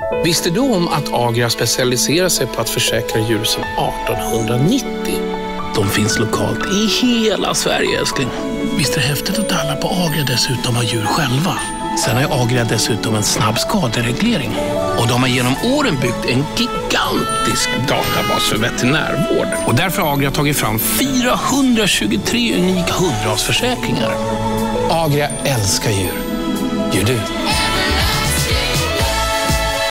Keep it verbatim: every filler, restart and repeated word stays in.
Visste du om att Agria specialiserar sig på att försäkra djur sedan arton nittio? De finns lokalt i hela Sverige, älskling. Visst är det häftigt att alla på Agria dessutom har djur själva? Sen har Agria dessutom en snabb skadereglering. Och de har genom åren byggt en gigantisk databas för veterinärvård. Och därför har Agria tagit fram fyrahundratjugotre unika hundrasförsäkringar. Agria älskar djur. Gör du?